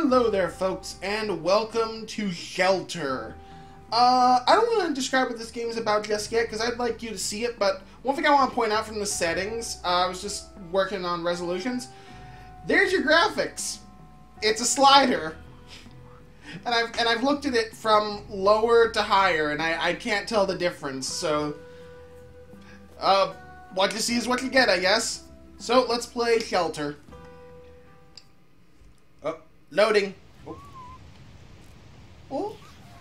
Hello there, folks, and welcome to Shelter. I don't want to describe what this game is about just yet, because I'd like you to see it, but one thing I want to point out from the settings, I was just working on resolutions, there's your graphics. It's a slider. And I've looked at it from lower to higher, and I can't tell the difference, so... what you see is what you get, I guess. So, let's play Shelter. Oh, loading. Oh. Oh.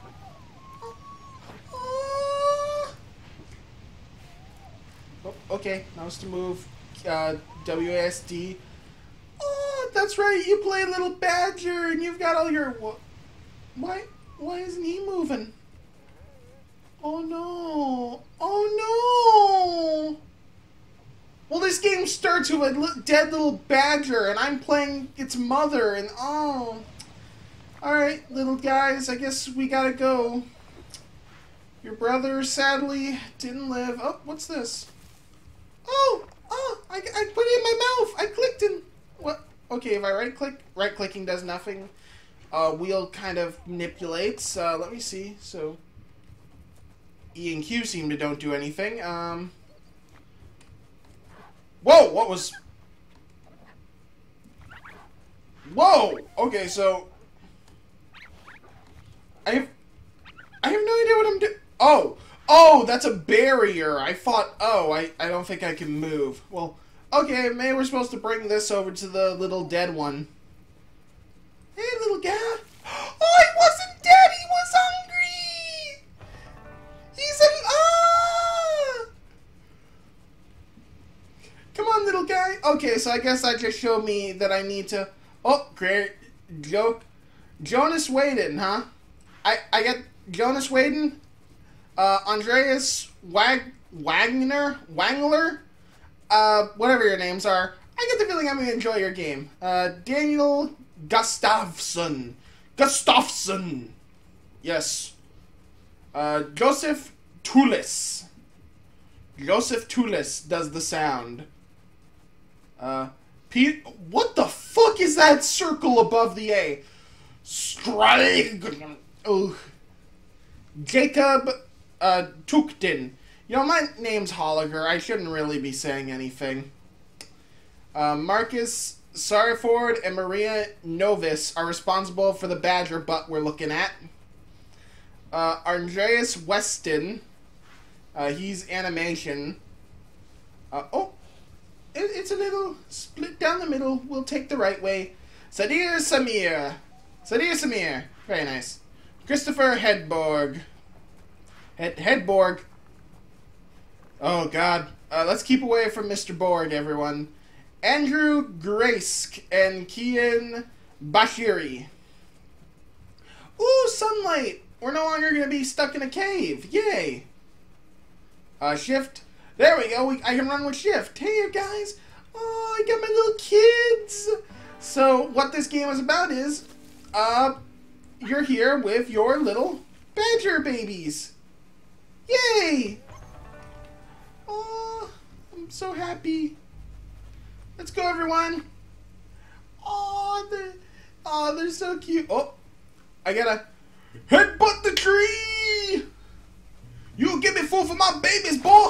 Oh, okay, now it's to move WASD. Oh, that's right, you play Little Badger, and you've got all your... Why isn't he moving? Oh no! Oh no! Well, this game starts with a dead little badger, and I'm playing its mother, and oh... Alright, little guys, I guess we gotta go. Your brother, sadly, didn't live. Oh, what's this? Oh! Oh! I put it in my mouth! I clicked in... What? Okay, if I right-click, right-clicking does nothing. Wheel kind of manipulates. Let me see. So, E and Q seem to don't do anything. Whoa! What was... Whoa! Okay, so... I have no idea what I'm doing. Oh! Oh, that's a barrier! I thought, oh, I don't think I can move. Well, okay, maybe we're supposed to bring this over to the little dead one. Hey, little guy. Oh, he wasn't dead! He was hungry! He's an... Ah! Come on, little guy. Okay, so I guess that just showed me that I need to... Oh, great joke. Jonas Whedon, huh? I get Jonas Whedon, Andreas Wangler, whatever your names are. I get the feeling I'm going to enjoy your game. Daniel Gustafsson. Yes. Joseph Toulis. Joseph Toulis does the sound. Pete, what the fuck is that circle above the A? Strike. Oh. Jacob Tuktin. You know, my name's Holliger. I shouldn't really be saying anything. Marcus Sariford and Maria Novis are responsible for the badger butt we're looking at. Andreas Weston, he's animation. Oh, it's a little split down the middle. We'll take the right way. Sadir Samir. Very nice. Christopher Hedborg. Hedborg. Oh, God. Let's keep away from Mr. Borg, everyone. Andrew Graysk and Kian Bashiri. Ooh, sunlight! We're no longer going to be stuck in a cave. Yay! Shift. There we go. I can run with shift. Hey, you guys. Oh, I got my little kids. So, what this game is about is, you're here with your little badger babies. Yay! Oh, I'm so happy. Let's go, everyone. Oh, they're so cute. Oh, I gotta headbutt the tree. You'll get me full for my babies, boy.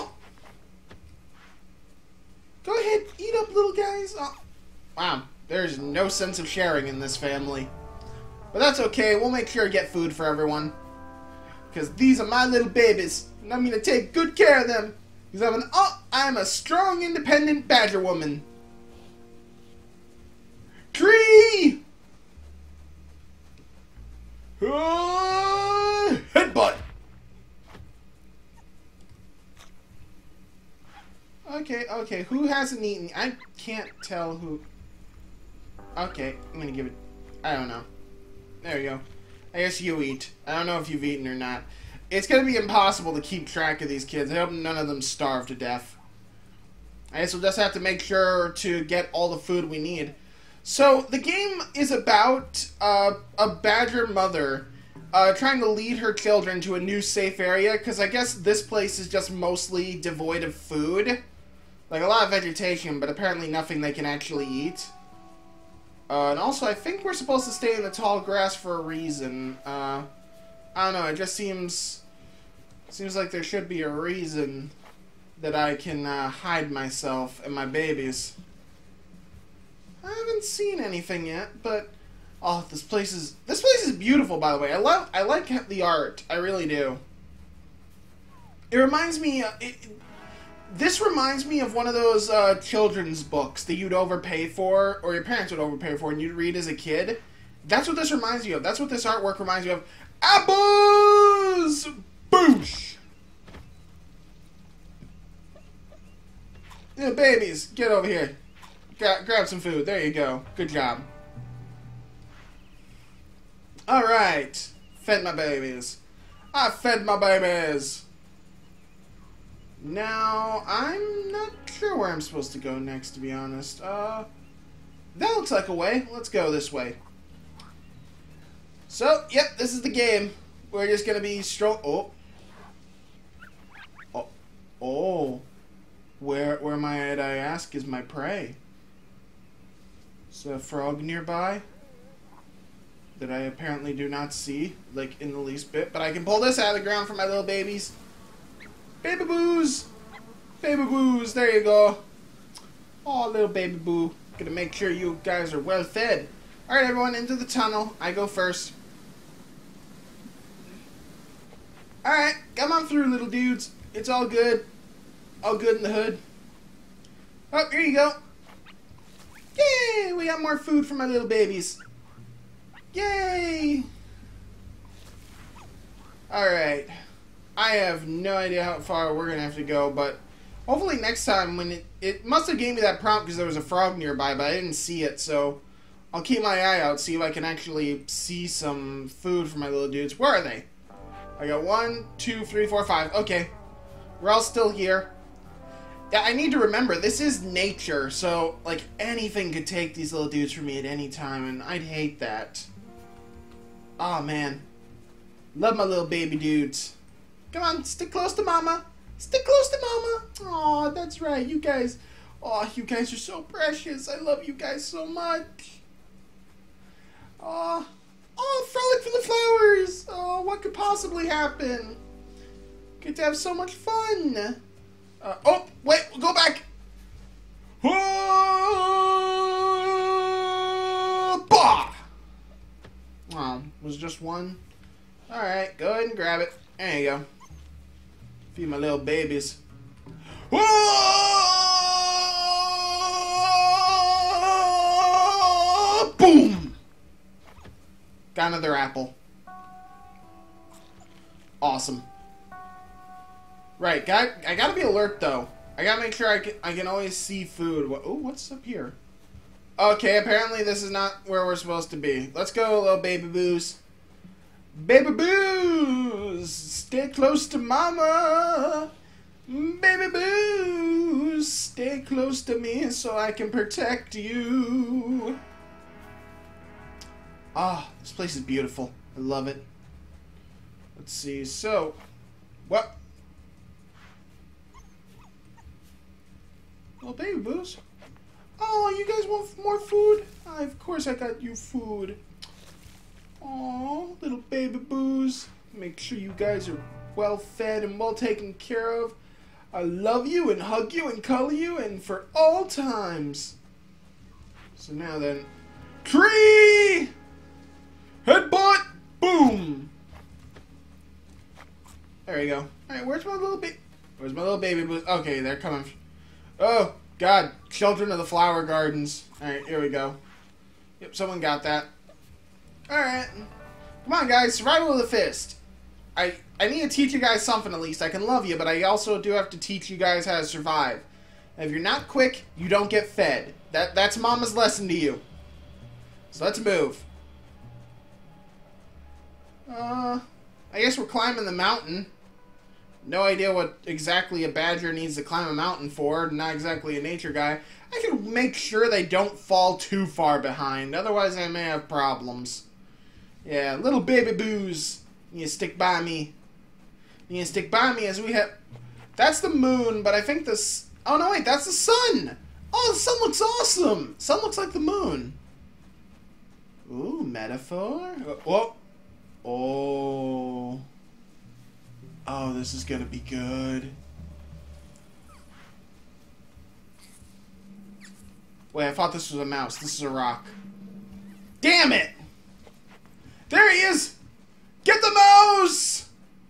Go ahead, eat up, little guys. Oh. Wow, there's no sense of sharing in this family. But that's okay. We'll make sure to get food for everyone. Because these are my little babies. And I'm going to take good care of them. Because I'm a strong, independent badger woman. Tree! Headbutt! Okay, who hasn't eaten? I can't tell who... Okay, I'm gonna give it... I don't know. There you go. I guess you eat. I don't know if you've eaten or not. It's gonna be impossible to keep track of these kids. I hope none of them starve to death. I guess we'll just have to make sure to get all the food we need. So, the game is about a badger mother trying to lead her children to a new safe area, because I guess this place is just mostly devoid of food. Like, a lot of vegetation, but apparently nothing they can actually eat. And also, I think we're supposed to stay in the tall grass for a reason. I don't know, it just seems like there should be a reason that I can hide myself and my babies. I haven't seen anything yet, but oh, this place is beautiful, by the way. I like the art. I really do. It reminds me this reminds me of one of those children's books that you'd overpay for, or your parents would overpay for, and you'd read as a kid. That's what this reminds you of. That's what this artwork reminds you of. Apples! Boosh! Yeah, babies, get over here. Grab some food. There you go. Good job. Alright. Fed my babies. I fed my babies. Now, I'm not sure where I'm supposed to go next, to be honest. That looks like a way. Let's go this way. So, yep, this is the game. We're just gonna be Oh. Where might I ask is my prey? Is there a frog nearby that I apparently do not see, like, in the least bit? But I can pull this out of the ground for my little babies. Baby boos! Baby boos, there you go. Oh, little baby boo. Gonna make sure you guys are well fed. Alright, everyone, into the tunnel. I go first. Alright, come on through, little dudes. It's all good. All good in the hood. Oh, here you go. Yay! We got more food for my little babies. Yay! Alright. I have no idea how far we're going to have to go, but hopefully next time when it must have gave me that prompt because there was a frog nearby, but I didn't see it, so I'll keep my eye out, see if I can actually see some food for my little dudes. Where are they? I got 1, 2, 3, 4, 5. Okay. We're all still here. Yeah, I need to remember, this is nature, so, like, anything could take these little dudes from me at any time, and I'd hate that. Aw, man. Love my little baby dudes. Come on, stick close to mama. Stick close to mama. Aw, that's right, you guys. Aw, you guys are so precious. I love you guys so much. Aw. Oh, frolic for the flowers. Oh, what could possibly happen? Get to have so much fun. Oh, wait, go back. Oh, bah! Oh, was just one? Alright, go ahead and grab it. There you go. Feed my little babies. Oh! Boom! Got another apple. Awesome. Right, I gotta be alert though. I gotta make sure I can always see food. Oh, what's up here? Okay, apparently this is not where we're supposed to be. Let's go, little baby boos. Baby boos, stay close to mama. Baby boos, stay close to me so I can protect you. Ah, this place is beautiful. I love it. Let's see. So, what? Well, baby boos. Oh, you guys want more food? Of course I got you food. Oh, little baby boos. Make sure you guys are well fed and well taken care of. I love you and hug you and cuddle you and for all times. So now then, tree! Headbutt! Boom! There you go. Alright, where's my little baby boos? Okay, they're coming. Oh, God. Children of the Flower Gardens. Alright, here we go. Yep, someone got that. Alright. Come on, guys. Survival of the Fist. I need to teach you guys something at least. I can love you, but I also do have to teach you guys how to survive. And if you're not quick, you don't get fed. That's Mama's lesson to you. So let's move. I guess we're climbing the mountain. No idea what exactly a badger needs to climb a mountain for. Not exactly a nature guy. I can make sure they don't fall too far behind. Otherwise, I may have problems. Yeah, little baby boos. You stick by me. You stick by me as we have... That's the moon, but I think this... Oh, no, wait, that's the sun. Oh, the sun looks awesome. Sun looks like the moon. Ooh, metaphor? Oh. Oh. Oh, this is gonna be good. Wait, I thought this was a mouse. This is a rock. Damn it! There he is! Get the mouse!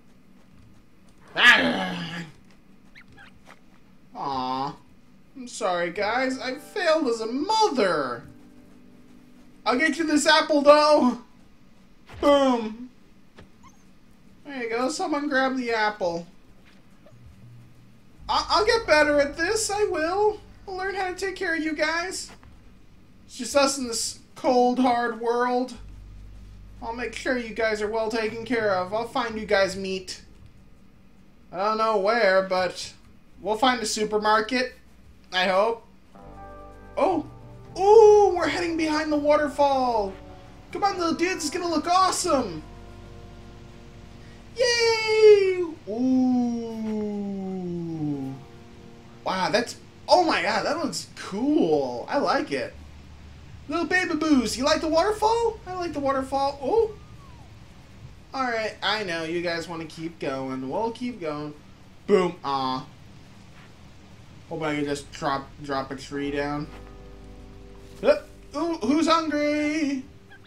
Aw. I'm sorry, guys. I failed as a mother. I'll get you this apple, though. Boom. There you go. Someone grab the apple. I'll get better at this. I will. I'll learn how to take care of you guys. It's just us in this cold, hard world. I'll make sure you guys are well taken care of. I'll find you guys meat. I don't know where, but we'll find a supermarket. I hope. Oh. Ooh, we're heading behind the waterfall. Come on, little dudes. It's going to look awesome. Yay! Ooh. Wow, that's... Oh my god, that looks cool. I like it. Little baby boos, you like the waterfall? I like the waterfall. Oh. Alright, I know. You guys want to keep going. We'll keep going. Boom. Aw. Hope I can just drop a tree down. Ooh, who's hungry?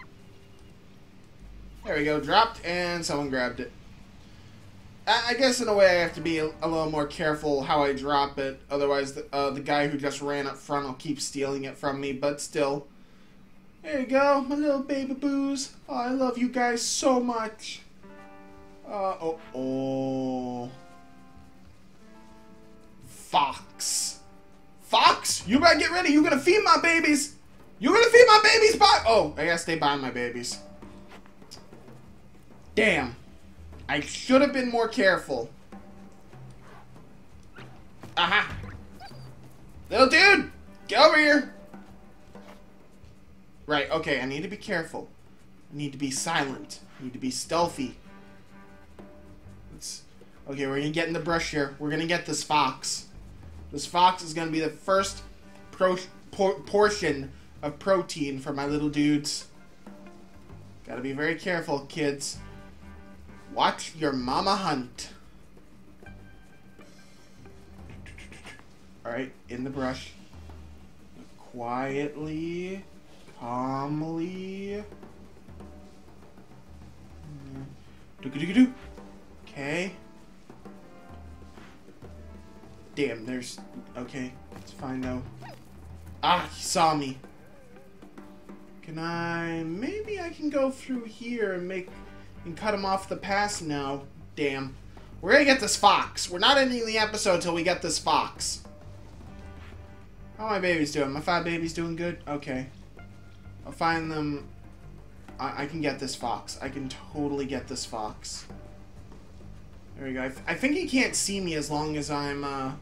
There we go. Dropped, and someone grabbed it. I guess in a way I have to be a little more careful how I drop it. Otherwise, the guy who just ran up front will keep stealing it from me. But still. There you go, my little baby boos. Oh, I love you guys so much. Oh. Fox. Fox, you better get ready. You're gonna feed my babies. You're gonna feed my babies, but oh, I gotta stay behind my babies. Damn. I should have been more careful. Aha. Little dude, get over here. Right, okay, I need to be careful. I need to be silent. I need to be stealthy. Okay, we're gonna get in the brush here. We're gonna get this fox. This fox is gonna be the first portion of protein for my little dudes. Gotta be very careful, kids. Watch your mama hunt. Alright, in the brush. Quietly. Calmly. Okay. Damn, there's... Okay, it's fine though. Ah, he saw me. Can I... Maybe I can go through here and cut him off the pass? No. Damn. We're gonna get this fox. We're not ending the episode until we get this fox. How are my babies doing? My 5 babies doing good? Okay. I'll find them. I can get this fox. I can totally get this fox. There we go. I think he can't see me as long as I'm,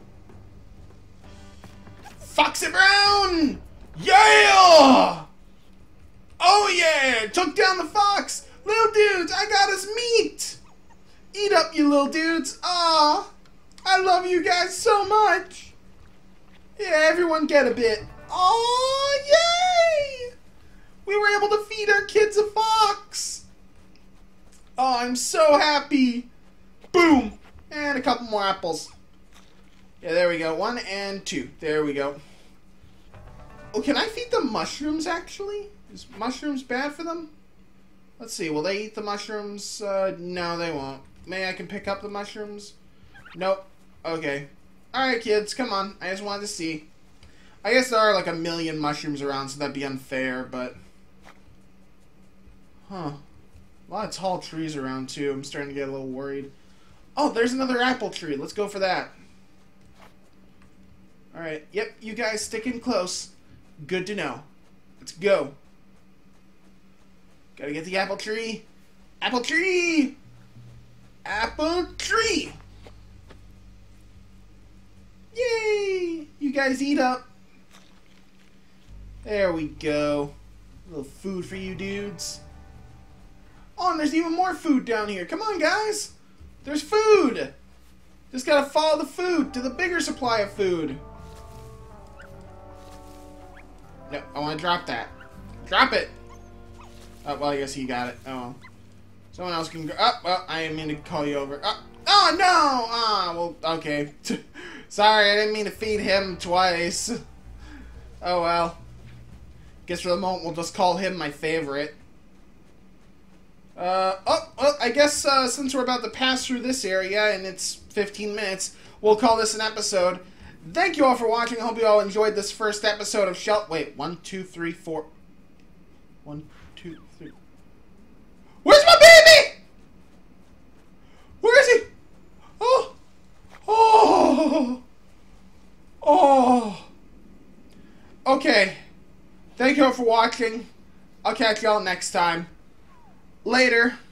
Foxy Brown! Yeah! Oh yeah! Took down the fox! Little dudes, I got his meat! Eat up, you little dudes! Aw! I love you guys so much! Yeah, everyone get a bit. Aw, yay! We were able to feed our kids a fox! Oh, I'm so happy! Boom! And a couple more apples. Yeah, there we go. 1 and 2. There we go. Oh, can I feed them mushrooms, actually? Is mushrooms bad for them? Let's see. Will they eat the mushrooms? No, they won't. Maybe I can pick up the mushrooms? Nope. Okay. Alright, kids. Come on. I just wanted to see. I guess there are like a million mushrooms around, so that'd be unfair, but... Huh. A lot of tall trees around, too. I'm starting to get a little worried. Oh, there's another apple tree. Let's go for that. Alright. Yep, you guys stick in close. Good to know. Let's go. Gotta get the apple tree. Apple tree! Apple tree! Yay! You guys eat up. There we go. A little food for you dudes. Oh, and there's even more food down here. Come on, guys. There's food. Just gotta follow the food to the bigger supply of food. No, I want to drop that. Drop it. Oh, well, I guess he got it. Oh, well. Someone else can go. Oh, well, I didn't mean to call you over. Oh, no! Ah, well, okay. Sorry, I didn't mean to feed him twice. Oh, well. Guess for the moment, we'll just call him my favorite. Well, I guess, since we're about to pass through this area, and it's 15 minutes, we'll call this an episode. Thank you all for watching. I hope you all enjoyed this first episode of Wait, 1, 2, 3, 4. 1, 2, 3. Where's my baby? Where is he? Oh. Oh. Oh. Okay. Thank you all for watching. I'll catch y'all next time. Later.